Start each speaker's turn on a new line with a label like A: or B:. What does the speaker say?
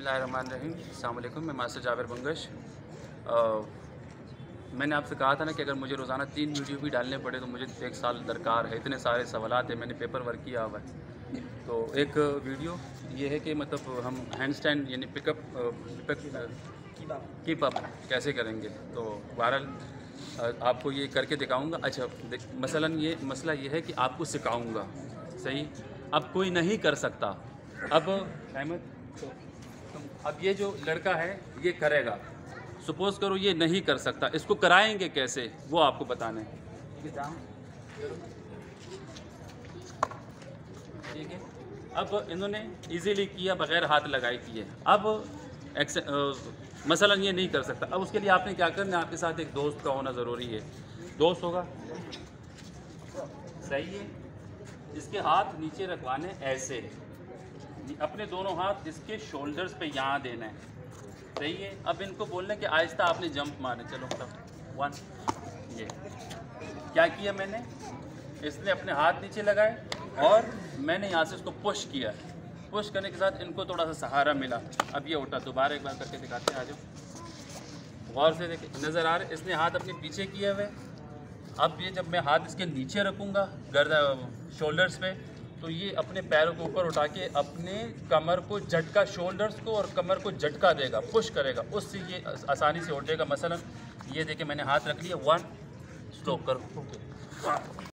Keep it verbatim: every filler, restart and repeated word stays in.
A: बिस्मिल्लाहिर्रहमानिर्रहीम। अस्सलाम वालेकुम। मैं मास्टर जाबिर बंगश। मैंने आपसे कहा था ना कि अगर मुझे रोज़ाना तीन वीडियो भी डालने पड़े तो मुझे एक साल दरकार है। इतने सारे सवालात हैं, मैंने पेपर वर्क किया हुआ है। तो एक वीडियो ये है कि मतलब हम हैंड स्टैंड यानी पिकअप पिक कीप अप कैसे करेंगे। तो बहरहाल आपको ये करके दिखाऊंगा। अच्छा, मसलन ये मसला ये है कि आपको सिखाऊंगा, सही। अब कोई नहीं कर सकता। अब अहमद, अब ये जो लड़का है ये करेगा, सपोज़ करो ये नहीं कर सकता, इसको कराएंगे कैसे वो आपको बताना है। ठीक है। अब इन्होंने इजीली किया, बग़ैर हाथ लगाए किए। अब एक्स मसलन ये नहीं कर सकता। अब उसके लिए आपने क्या करना है, आपके साथ एक दोस्त का होना ज़रूरी है। दोस्त होगा, सही है। इसके हाथ नीचे रखवाने ऐसे, अपने दोनों हाथ इसके शोल्डर्स पे यहाँ देना है, सही है। अब इनको बोलना है कि आहिस्ता आपने जंप मारे। चलो तब वन, ये क्या किया मैंने, इसने अपने हाथ नीचे लगाए और मैंने यहाँ से इसको पुश किया। पुश करने के साथ इनको थोड़ा सा सहारा मिला। अब ये उठा। दोबारा एक बार करके दिखाते हैं, आ जाओ। गौर से देखें, नज़र आ रहे, इसने हाथ अपने पीछे किए हुए। अब ये जब मैं हाथ इसके नीचे रखूँगा गर्दा शोल्डर्स पे, तो ये अपने पैरों को ऊपर उठा के अपने कमर को झटका, शोल्डर्स को और कमर को झटका देगा, पुश करेगा। उससे ये आसानी से उठेगा। मसलन ये देखे मैंने हाथ रख लिया, वन, स्लो करो।